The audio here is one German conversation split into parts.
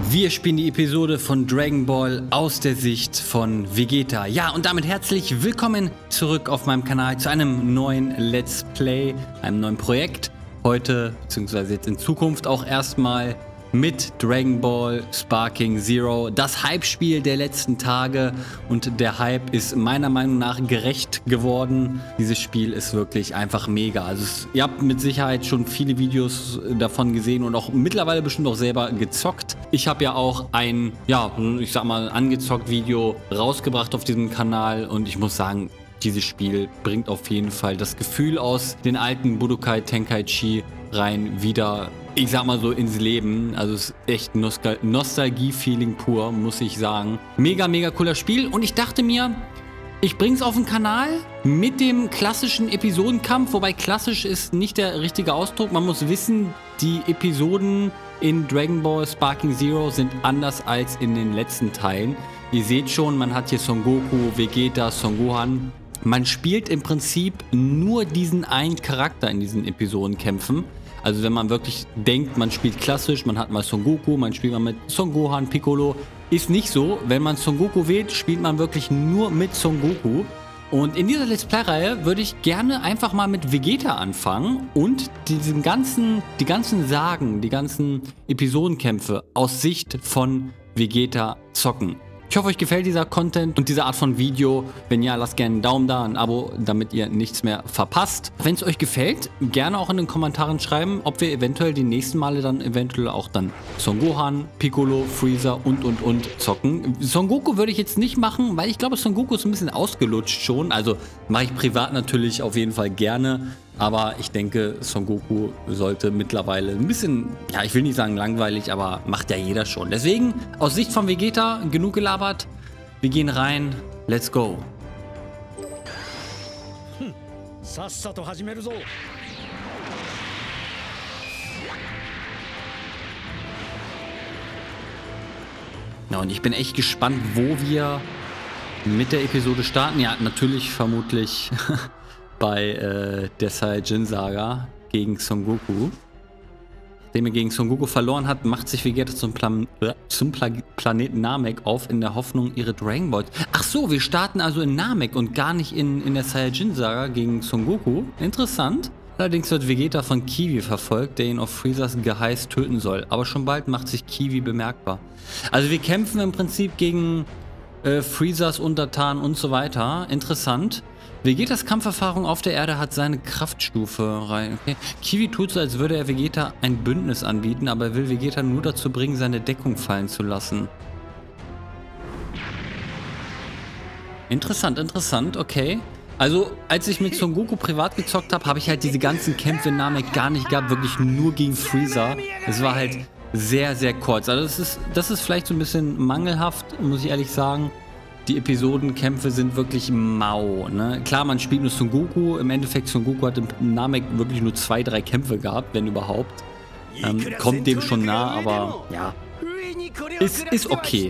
Wir spielen die Episode von Dragon Ball aus der Sicht von Vegeta. Ja, und damit herzlich willkommen zurück auf meinem Kanal zu einem neuen Let's Play, einem neuen Projekt. Heute, beziehungsweise jetzt in Zukunft auch erstmal mit Dragon Ball Sparking Zero. Das Hype-Spiel der letzten Tage, und der Hype ist meiner Meinung nach gerecht geworden. Dieses Spiel ist wirklich einfach mega. Also ihr habt mit Sicherheit schon viele Videos davon gesehen und auch mittlerweile bestimmt auch selber gezockt. Ich habe ja auch ein, ja, ich sag mal, angezockt Video rausgebracht auf diesem Kanal, und ich muss sagen, dieses Spiel bringt auf jeden Fall das Gefühl aus den alten Budokai Tenkaichi rein wieder, ich sag mal so, ins Leben. Also es ist echt Nostalgie-Feeling pur, muss ich sagen. Mega, mega cooler Spiel, und ich dachte mir, ich bring's auf den Kanal mit dem klassischen Episodenkampf, wobei klassisch ist nicht der richtige Ausdruck. Man muss wissen, die Episoden in Dragon Ball Sparking Zero sind anders als in den letzten Teilen. Ihr seht schon, man hat hier Son Goku, Vegeta, Son Gohan. Man spielt im Prinzip nur diesen einen Charakter in diesen Episodenkämpfen. Also wenn man wirklich denkt, man spielt klassisch, man hat mal Son Goku, man spielt mal mit Son Gohan, Piccolo. Ist nicht so. Wenn man Son Goku wählt, spielt man wirklich nur mit Son Goku. Und in dieser Let's Play-Reihe würde ich gerne einfach mal mit Vegeta anfangen und die ganzen Sagen, die ganzen Episodenkämpfe aus Sicht von Vegeta zocken. Ich hoffe, euch gefällt dieser Content und diese Art von Video. Wenn ja, lasst gerne einen Daumen da, ein Abo, damit ihr nichts mehr verpasst. Wenn es euch gefällt, gerne auch in den Kommentaren schreiben, ob wir eventuell die nächsten Male dann eventuell auch dann Son Gohan, Piccolo, Freezer und zocken. Son Goku würde ich jetzt nicht machen, weil ich glaube, Son Goku ist ein bisschen ausgelutscht schon. Also mache ich privat natürlich auf jeden Fall gerne. Aber ich denke, Son Goku sollte mittlerweile ein bisschen, ja, ich will nicht sagen langweilig, aber macht ja jeder schon. Deswegen, aus Sicht von Vegeta, genug gelabert. Wir gehen rein. Let's go. Ja, und ich bin echt gespannt, wo wir mit der Episode starten. Ja, natürlich vermutlich bei der Saiyajin-Saga gegen Son Goku. Nachdem er gegen Son Goku verloren hat, macht sich Vegeta zum Planeten Namek auf, in der Hoffnung, ihre Dragon Balls. Ach so, wir starten also in Namek und gar nicht in der Saiyajin-Saga gegen Son Goku. Interessant. Allerdings wird Vegeta von Kiwi verfolgt, der ihn auf Freezers Geheiß töten soll. Aber schon bald macht sich Kiwi bemerkbar. Also wir kämpfen im Prinzip gegen Freezers Untertanen und so weiter. Interessant. Vegetas Kampferfahrung auf der Erde hat seine Kraftstufe rein. Okay. Kiwi tut so, als würde er Vegeta ein Bündnis anbieten, aber er will Vegeta nur dazu bringen, seine Deckung fallen zu lassen. Interessant, interessant, okay. Also, als ich mit Son Goku privat gezockt habe, habe ich halt diese ganzen Kämpfe in Namek gar nicht gehabt, wirklich nur gegen Freezer. Es war halt sehr, sehr kurz. Also das ist vielleicht so ein bisschen mangelhaft, muss ich ehrlich sagen. Die Episodenkämpfe sind wirklich mau, ne? Klar, man spielt nur Son Goku. Im Endeffekt, Son Goku hat im Namek wirklich nur 2, 3 Kämpfe gehabt, wenn überhaupt. Kommt dem schon nah, aber ja, ist okay.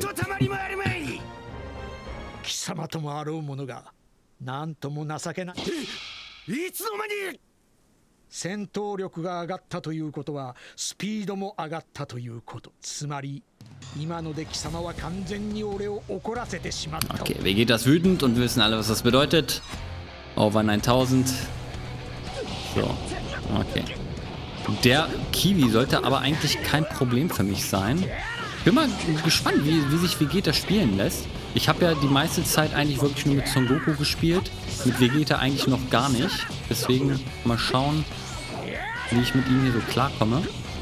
Okay, Vegeta ist wütend und wir wissen alle, was das bedeutet. Over 9000. So, okay. Der Kiwi sollte aber eigentlich kein Problem für mich sein. Bin mal gespannt, wie sich Vegeta spielen lässt. Ich habe ja die meiste Zeit eigentlich wirklich nur mit Son Goku gespielt. Mit Vegeta eigentlich noch gar nicht. Deswegen mal schauen, wie ich mit ihm hier so klarkomme.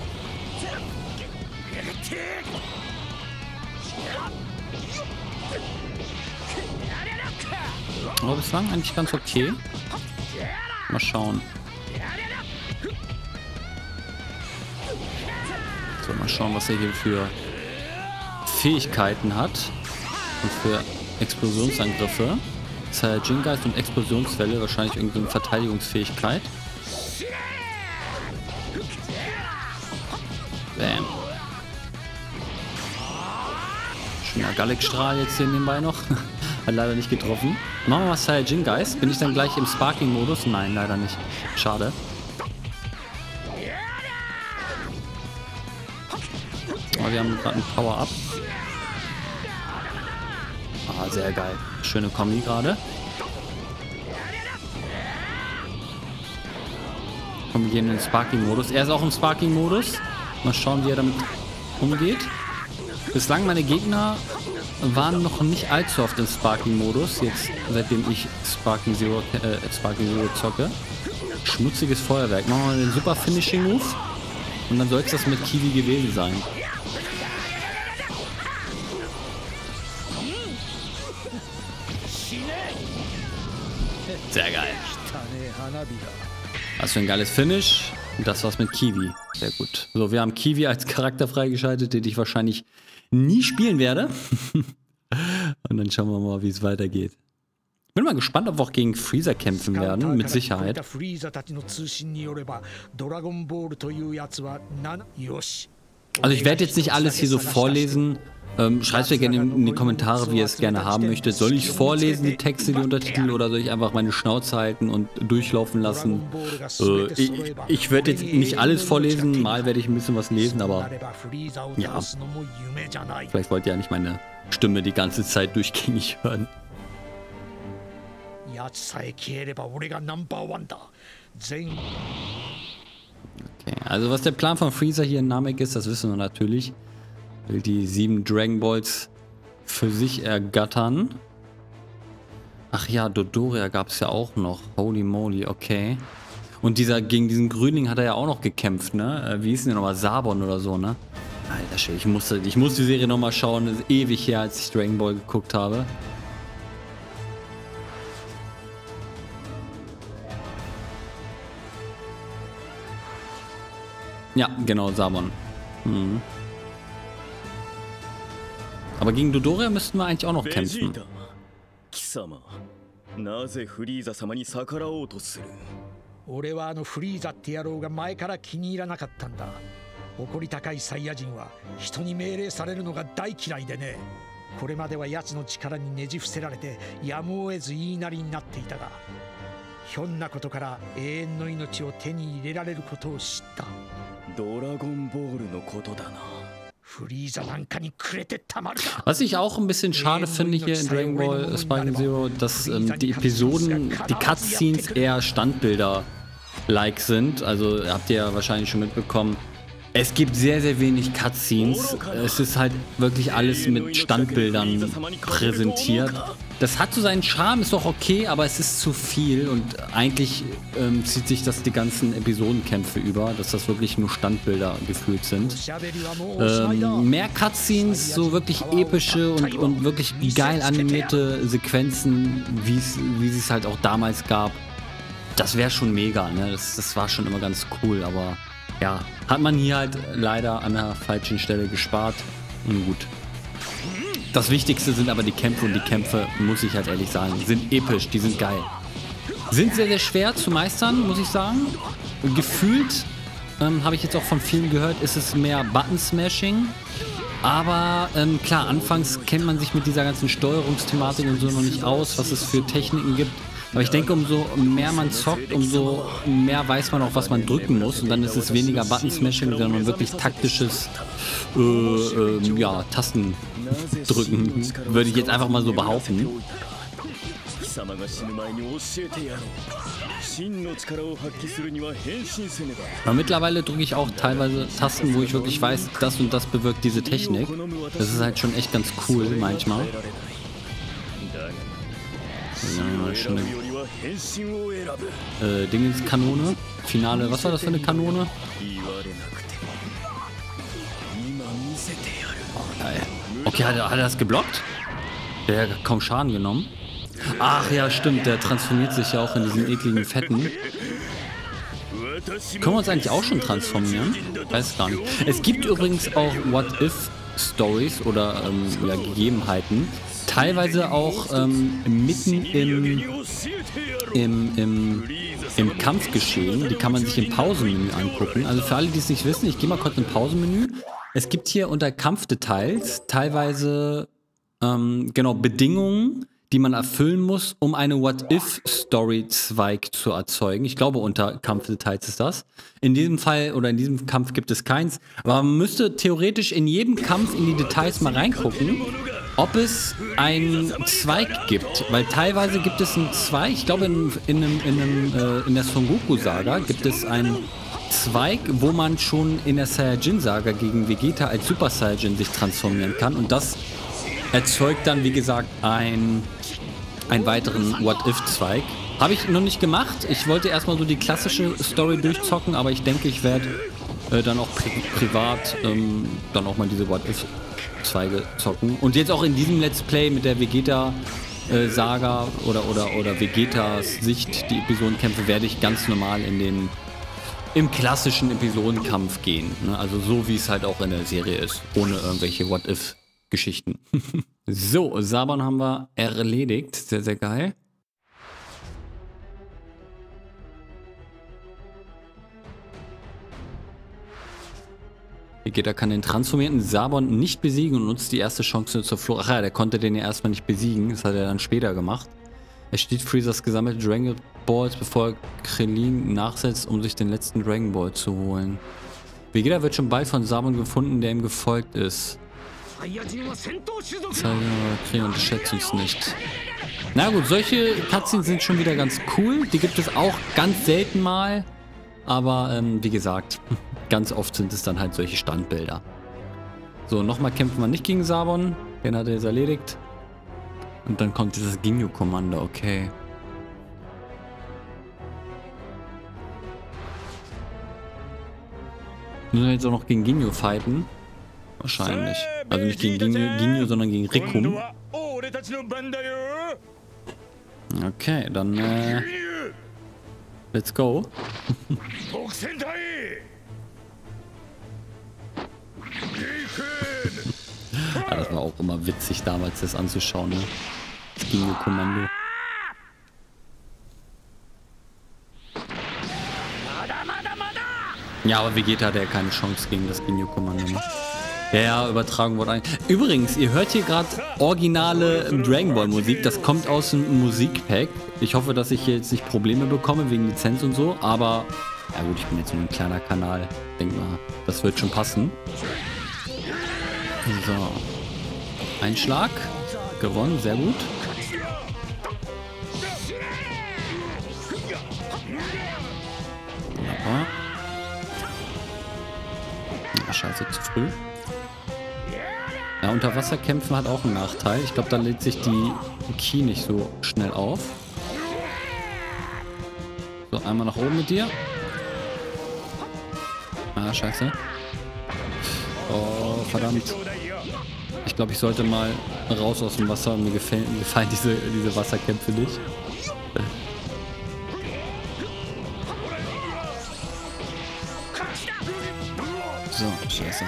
Aber bislang eigentlich ganz okay. Mal schauen. So, mal schauen, was er hier für Fähigkeiten hat. Und für Explosionsangriffe. Saiyajin-Geist und Explosionswelle. Wahrscheinlich irgendeine Verteidigungsfähigkeit. Bam. Schöner Gallic-Strahl jetzt hier nebenbei noch. Hat leider nicht getroffen. Machen wir mal Saiyajin-Geist. Bin ich dann gleich im Sparking-Modus? Nein, leider nicht. Schade. Aber wir haben gerade ein Power-Up. Ah, sehr geil. Schöne Kombi gerade. Komm, wir gehen in den Sparking-Modus. Er ist auch im Sparking-Modus. Mal schauen, wie er damit umgeht. Bislang meine Gegner waren noch nicht allzu oft im Sparking-Modus. Jetzt, seitdem ich Sparking Zero zocke. Schmutziges Feuerwerk. Machen wir mal den super Finishing-Move. Und dann soll es das mit Kiwi gewesen sein. Sehr geil. Was für ein geiles Finish. Und das war's mit Kiwi. Sehr gut. So, wir haben Kiwi als Charakter freigeschaltet, den ich wahrscheinlich nie spielen werde. Und dann schauen wir mal, wie es weitergeht. Bin mal gespannt, ob wir auch gegen Freezer kämpfen werden, mit Sicherheit. Also ich werde jetzt nicht alles hier so vorlesen. Schreibt mir gerne in die Kommentare, wie ihr es gerne haben möchtet. Soll ich vorlesen, die Texte, die Untertitel, oder soll ich einfach meine Schnauze halten und durchlaufen lassen? Ich werde jetzt nicht alles vorlesen, mal werde ich ein bisschen was lesen, aber ja, vielleicht wollt ihr ja nicht meine Stimme die ganze Zeit durchgängig hören. Okay, also was der Plan von Freezer hier in Namek ist, das wissen wir natürlich. Will die 7 Dragon Balls für sich ergattern. Ach ja, Dodoria gab es ja auch noch. Holy moly, okay. Und gegen diesen Grünling hat er ja auch noch gekämpft, ne? Wie hieß denn der nochmal? Sabon oder so, ne? Alter Schwede, ich muss die Serie nochmal schauen. Das ist ewig her, als ich Dragon Ball geguckt habe. Ja, genau, Sabon. Mhm. Aber gegen Dodoria müssten wir eigentlich auch noch kämpfen. Was ich auch ein bisschen schade finde hier in Dragon Ball Sparking Zero, dass die Episoden, die Cutscenes eher Standbilder-like sind. Also habt ihr ja wahrscheinlich schon mitbekommen. Es gibt sehr, sehr wenig Cutscenes. Es ist halt wirklich alles mit Standbildern präsentiert. Das hat so seinen Charme, ist doch okay, aber es ist zu viel und eigentlich zieht sich das die ganzen Episodenkämpfe über, dass das wirklich nur Standbilder gefühlt sind. Mehr Cutscenes, so wirklich epische und wirklich geil animierte Sequenzen, wie sie es halt auch damals gab, das wäre schon mega, ne? Das war schon immer ganz cool, aber ja, hat man hier halt leider an der falschen Stelle gespart. Und gut. Das Wichtigste sind aber die Kämpfe und die Kämpfe, muss ich halt ehrlich sagen, sind episch, die sind geil. Sind sehr, sehr schwer zu meistern, muss ich sagen. Gefühlt, habe ich jetzt auch von vielen gehört, ist es mehr Button-Smashing. Aber klar, anfangs kennt man sich mit dieser ganzen Steuerungsthematik und so noch nicht aus, was es für Techniken gibt. Aber ich denke, umso mehr man zockt, umso mehr weiß man auch, was man drücken muss. Und dann ist es weniger Button-Smashing, sondern wirklich taktisches ja, Tastendrücken, würde ich jetzt einfach mal so behaupten. Aber mittlerweile drücke ich auch teilweise Tasten, wo ich wirklich weiß, das und das bewirkt diese Technik. Das ist halt schon echt ganz cool manchmal. Dingens-Kanone. Finale, was war das für eine Kanone? Oh, geil. Okay, hat er das geblockt? Der hat kaum Schaden genommen. Ach ja, stimmt, der transformiert sich ja auch in diesen ekligen Fetten. Können wir uns eigentlich auch schon transformieren? Weiß gar nicht. Es gibt übrigens auch What-If-Stories oder ja, Gegebenheiten. Teilweise auch mitten im Kampfgeschehen. Die kann man sich im Pausenmenü angucken. Also für alle, die es nicht wissen, ich gehe mal kurz im Pausenmenü. Es gibt hier unter Kampfdetails teilweise genau Bedingungen, die man erfüllen muss, um eine What-If-Story-Zweig zu erzeugen. Ich glaube, unter Kampfdetails ist das. In diesem Fall oder in diesem Kampf gibt es keins. Aber man müsste theoretisch in jedem Kampf in die Details mal reingucken, ob es einen Zweig gibt. Weil teilweise gibt es einen Zweig, ich glaube in der Son Goku-Saga gibt es einen Zweig, wo man schon in der Saiyajin-Saga gegen Vegeta als Super Saiyajin sich transformieren kann. Und das erzeugt dann, wie gesagt, einen weiteren What-If-Zweig. Habe ich noch nicht gemacht. Ich wollte erstmal so die klassische Story durchzocken, aber ich denke, ich werde dann auch privat dann auch mal diese What-If-Zweige zocken. Und jetzt auch in diesem Let's Play mit der Vegeta-Saga oder Vegetas Sicht, die Episodenkämpfe, werde ich ganz normal im klassischen Episodenkampf gehen. Ne? Also so, wie es halt auch in der Serie ist. Ohne irgendwelche What-If-Geschichten. So, Saban haben wir erledigt. Sehr, sehr geil. Vegeta kann den transformierten Sabon nicht besiegen und nutzt die erste Chance zur Flucht. Ach ja, der konnte den ja erstmal nicht besiegen. Das hat er dann später gemacht. Er steht Freezers gesammelte Dragon Balls, bevor er Krillin nachsetzt, um sich den letzten Dragon Ball zu holen. Vegeta wird schon bald von Sabon gefunden, der ihm gefolgt ist. Krillin unterschätzt uns nicht. Na gut, solche Cutscenes sind schon wieder ganz cool. Die gibt es auch ganz selten mal. Aber wie gesagt, ganz oft sind es dann halt solche Standbilder. So, nochmal kämpfen wir nicht gegen Sabon. Den hat er jetzt erledigt. Und dann kommt dieses Ginyu-Kommando, okay. Müssen wir jetzt auch noch gegen Ginyu fighten? Wahrscheinlich. Also nicht gegen Ginyu, sondern gegen Rikum. Okay, dann let's go. Ja, das war auch immer witzig damals, das anzuschauen, ne? Das Ginyu-Kommando. Ja, aber Vegeta hat ja keine Chance gegen das Ginyu-Kommando, ne? Ja, Übertragung wurde ein. Übrigens, ihr hört hier gerade originale Dragon Ball Musik. Das kommt aus dem Musikpack. Ich hoffe, dass ich jetzt nicht Probleme bekomme wegen Lizenz und so. Aber, ja gut, ich bin jetzt nur ein kleiner Kanal. Denk mal, das wird schon passen. So. Ein Schlag. Gewonnen, sehr gut. Wunderbar. Ja, scheiße, zu früh. Ja, Unterwasserkämpfen hat auch einen Nachteil. Ich glaube, da lädt sich die Ki nicht so schnell auf. So, einmal nach oben mit dir. Ah, scheiße. Oh, verdammt. Ich glaube, ich sollte mal raus aus dem Wasser. Mir gefallen diese Wasserkämpfe nicht. So, scheiße.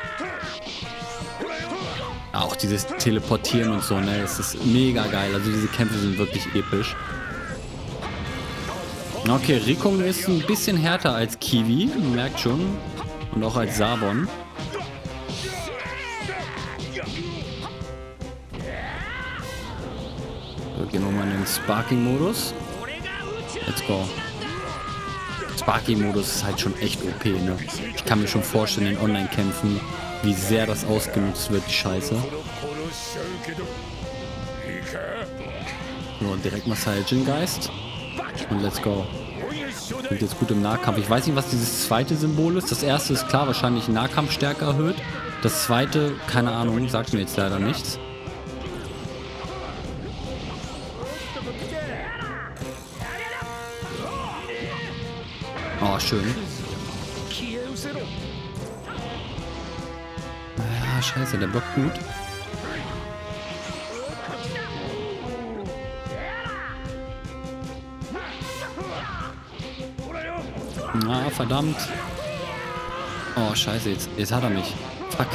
Auch dieses Teleportieren und so, ne, das ist mega geil. Also diese Kämpfe sind wirklich episch. Okay, Rikum ist ein bisschen härter als Kiwi, man merkt schon. Und auch als Sabon. So, gehen wir mal in den Sparking-Modus. Let's go. Sparking-Modus ist halt schon echt OP, ne? Ich kann mir schon vorstellen, in Online-Kämpfen, wie sehr das ausgenutzt wird, die Scheiße. So, direkt mal Saiyajin-Geist. Und let's go. Sind jetzt gut im Nahkampf. Ich weiß nicht, was dieses zweite Symbol ist. Das erste ist klar, wahrscheinlich Nahkampfstärke erhöht. Das zweite, keine Ahnung, sagt mir jetzt leider nichts. Oh, schön. Ja, scheiße, der blockt gut. Ah, verdammt. Oh, scheiße, jetzt hat er mich. Fuck.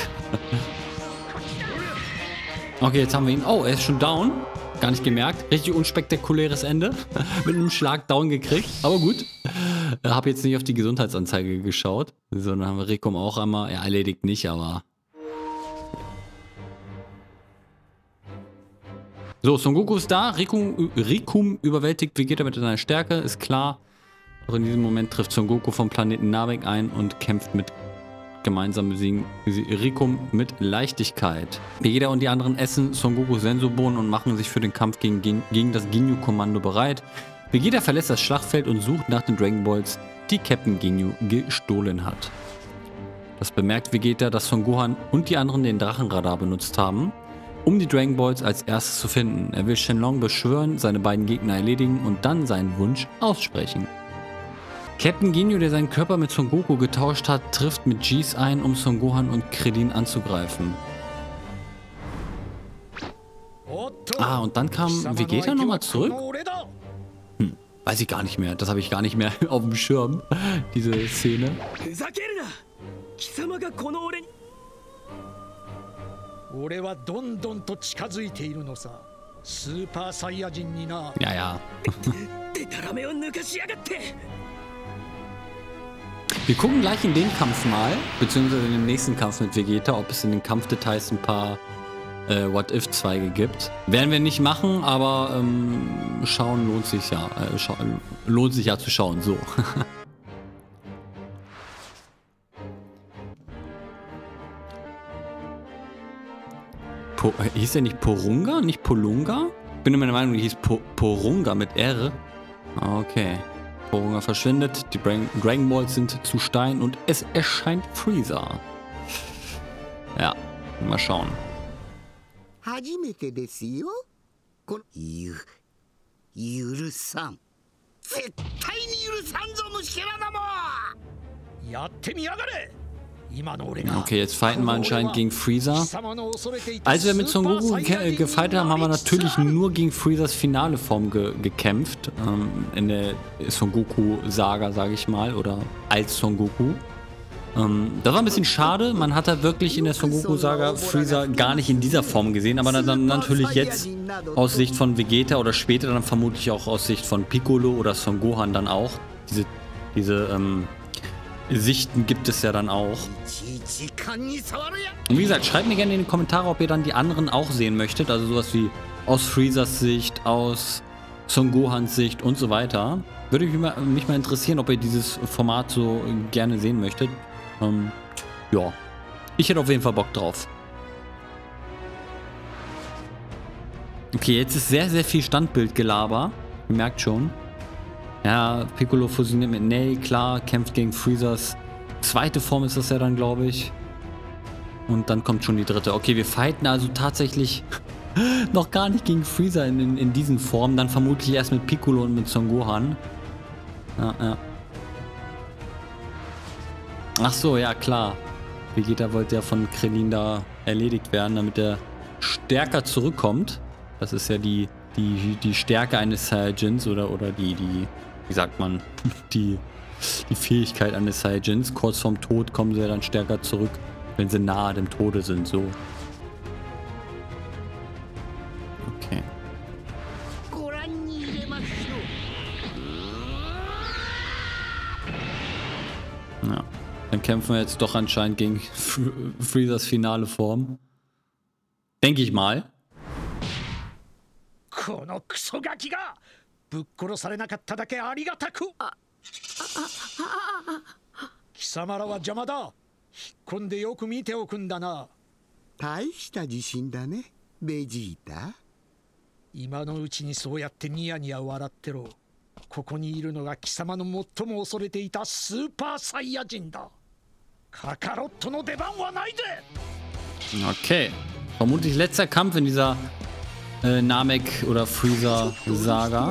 Okay, jetzt haben wir ihn. Oh, er ist schon down. Gar nicht gemerkt. Richtig unspektakuläres Ende. Mit einem Schlag down gekriegt. Aber gut. Habe jetzt nicht auf die Gesundheitsanzeige geschaut. So, dann haben wir Rikum auch einmal. Ja, erledigt nicht, aber... So, Son Goku ist da. Rikum überwältigt Vegeta mit seiner Stärke, ist klar. Doch in diesem Moment trifft Son Goku vom Planeten Namek ein und kämpft mit gemeinsam besiegen Rikum mit Leichtigkeit. Vegeta und die anderen essen Son Gokus Sensobohnen und machen sich für den Kampf gegen das Ginyu-Kommando bereit. Vegeta verlässt das Schlachtfeld und sucht nach den Dragon Balls, die Captain Ginyu gestohlen hat. Das bemerkt Vegeta, dass Son Gohan und die anderen den Drachenradar benutzt haben, um die Dragon Balls als erstes zu finden. Er will Shenlong beschwören, seine beiden Gegner erledigen und dann seinen Wunsch aussprechen. Captain Ginyu, der seinen Körper mit Son Goku getauscht hat, trifft mit Geese ein, um Son Gohan und Krillin anzugreifen. Ah, und dann kam Vegeta nochmal zurück? Weiß ich gar nicht mehr. Das habe ich gar nicht mehr auf dem Schirm, diese Szene. Ja, ja. Wir gucken gleich in den Kampf mal, beziehungsweise in den nächsten Kampf mit Vegeta, ob es in den Kampfdetails ein paar What-If-Zweige gibt. Werden wir nicht machen, aber schauen lohnt sich ja. Lohnt sich ja zu schauen, so. Hieß der nicht Porunga, nicht Polunga? Ich bin immer der Meinung, die hieß Porunga mit R. Okay. Porunga verschwindet, die Dragon Balls sind zu Stein und es erscheint Freezer. Ja, mal schauen. Okay, jetzt fighten wir anscheinend gegen Freezer. Als wir mit Son Goku gefightet haben, haben wir natürlich nur gegen Freezers finale Form gekämpft. In der Son Goku-Saga, sage ich mal, oder als Son Goku. Das war ein bisschen schade. Man hat da wirklich in der Son Goku-Saga Freezer gar nicht in dieser Form gesehen. Aber dann natürlich jetzt aus Sicht von Vegeta oder später dann vermutlich auch aus Sicht von Piccolo oder Son Gohan dann auch. Diese Sichten gibt es ja dann auch. Und wie gesagt, schreibt mir gerne in die Kommentare, ob ihr dann die anderen auch sehen möchtet. Also sowas wie aus Freezers Sicht, aus Son Gohans Sicht und so weiter. Würde mich mal interessieren, ob ihr dieses Format so gerne sehen möchtet. Ja, ich hätte auf jeden Fall Bock drauf. Okay, jetzt ist sehr, sehr viel Standbildgelaber. Ihr merkt schon. Ja, Piccolo fusioniert mit Ney, klar, kämpft gegen Freezers zweite Form ist das ja dann, glaube ich. Und dann kommt schon die dritte. Okay, wir fighten also tatsächlich noch gar nicht gegen Freezer in diesen Formen. Dann vermutlich erst mit Piccolo und mit Son Gohan. Ja, ja. Ach so, ja klar. Vegeta wollte ja von Krillin da erledigt werden, damit er stärker zurückkommt. Das ist ja die Stärke eines Saiyajins oder die, wie sagt man, die Fähigkeit eines Saiyajins. Kurz vorm Tod kommen sie ja dann stärker zurück, wenn sie nahe dem Tode sind, so. Okay. Ja, dann kämpfen wir jetzt doch anscheinend gegen Freezers finale Form. Denke ich mal. Okay. Vermutlich letzter Kampf in dieser Namek oder Freezer Saga.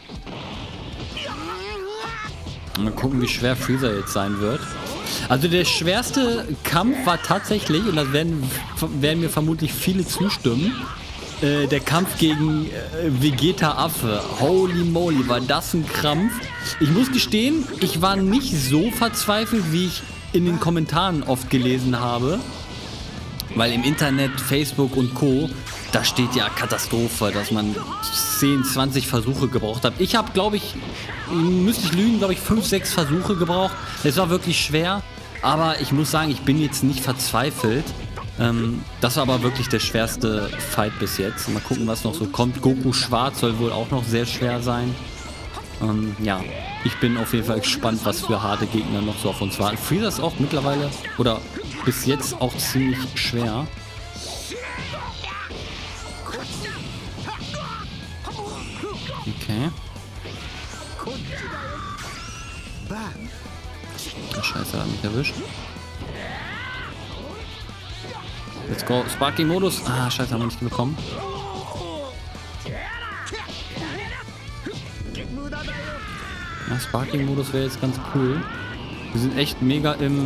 Mal gucken, wie schwer Freezer jetzt sein wird. Also der schwerste Kampf war tatsächlich, und da werden mir vermutlich viele zustimmen, der Kampf gegen Vegeta Affe. Holy moly, war das ein Krampf. Ich muss gestehen, ich war nicht so verzweifelt, wie ich in den Kommentaren oft gelesen habe. Weil im Internet, Facebook und Co., da steht ja Katastrophe, dass man 10, 20 Versuche gebraucht hat. Ich habe, glaube ich, müsste ich lügen, glaube ich, 5, 6 Versuche gebraucht. Es war wirklich schwer, aber ich muss sagen, ich bin jetzt nicht verzweifelt. Das war aber wirklich der schwerste Fight bis jetzt. Mal gucken, was noch so kommt. Goku Schwarz soll wohl auch noch sehr schwer sein. Ja, ich bin auf jeden Fall gespannt, was für harte Gegner noch so auf uns warten. Freezer ist auch mittlerweile, oder bis jetzt auch ziemlich schwer. Okay. Oh, Scheiße, hat mich erwischt. Let's go. Sparking-Modus. Ah, Scheiße, haben wir nicht bekommen. Ja, Sparking-Modus wäre jetzt ganz cool. Wir sind echt mega im,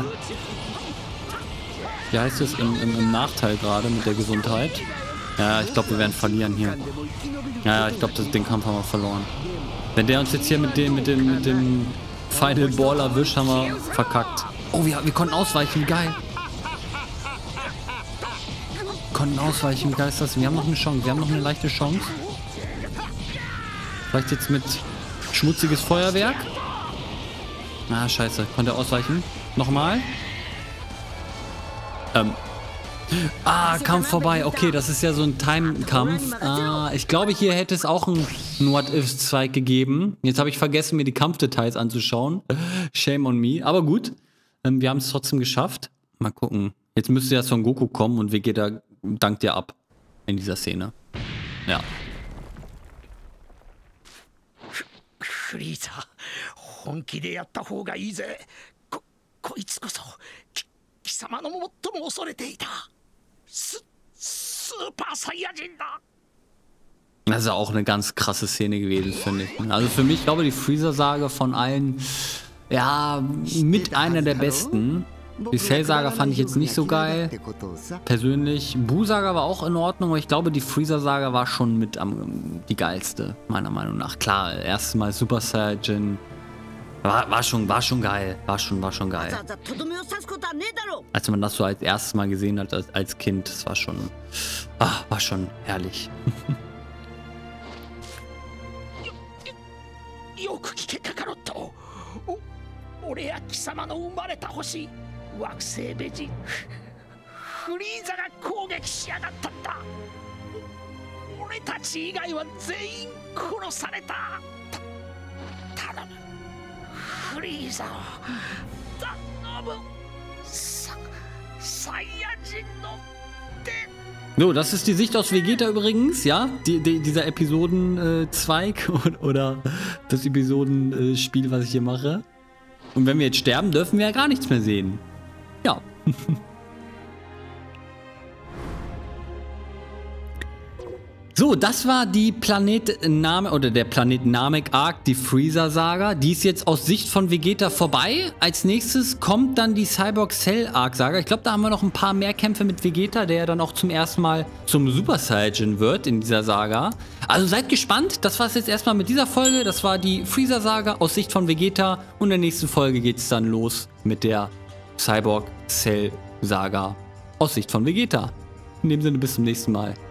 wie heißt es, im Nachteil gerade mit der Gesundheit. Ja, ich glaube, wir werden verlieren hier. Ja, ich glaube, den Kampf haben wir verloren. Wenn der uns jetzt hier mit dem Final Ball erwischt, haben wir verkackt. Oh, wir konnten ausweichen, geil. Konnten ausweichen, wie geil ist das? Wir haben noch eine Chance, wir haben noch eine leichte Chance. Vielleicht jetzt mit schmutziges Feuerwerk. Ah, scheiße, konnte er ausweichen. Nochmal. Kampf vorbei. Okay, das ist ja so ein Time-Kampf. Ich glaube, hier hätte es auch einen What-If-Zweig gegeben. Jetzt habe ich vergessen, mir die Kampfdetails anzuschauen. Shame on me. Aber gut, wir haben es trotzdem geschafft. Mal gucken. Jetzt müsste ja Son Goku kommen und Vegeta dankt dir ab in dieser Szene. Ja. Freezer, 本気でやった方がいいぜ。こいつこそ貴様の最も恐れていたスーパーサイヤ人だ。 Das ist ja auch eine ganz krasse Szene gewesen, finde ich. Also für mich, glaube ich, die Freezer-Saga von allen, ja, mit einer der besten. Die Cell-Saga fand ich jetzt nicht so geil, persönlich. Buu-Saga war auch in Ordnung, aber ich glaube, die Freezer-Saga war schon mit die geilste, meiner Meinung nach. Klar, erstes Mal Super Saiyajin. War schon geil. War schon geil. Als man das so als erstes Mal gesehen hat als Kind, das war schon herrlich. よく聞けカカロット。俺や貴様の生まれた星惑星ベジフリーザが攻撃しやがったんだ。俺たち以外は全員殺された。頼むフリーザを頼むサイヤ人の手。 So, das ist die Sicht aus Vegeta übrigens, ja, dieser Episodenzweig oder das Episodenspiel, was ich hier mache. Und wenn wir jetzt sterben, dürfen wir ja gar nichts mehr sehen. Ja. So, das war die der Planet Namek Arc, die Freezer Saga. Die ist jetzt aus Sicht von Vegeta vorbei. Als nächstes kommt dann die Cyborg Cell Arc Saga. Ich glaube, da haben wir noch ein paar mehr Kämpfe mit Vegeta, der ja dann auch zum ersten Mal zum Super Saiyajin wird in dieser Saga. Also seid gespannt. Das war es jetzt erstmal mit dieser Folge. Das war die Freezer Saga aus Sicht von Vegeta. Und in der nächsten Folge geht es dann los mit der Cyborg Cell Saga aus Sicht von Vegeta. In dem Sinne, bis zum nächsten Mal.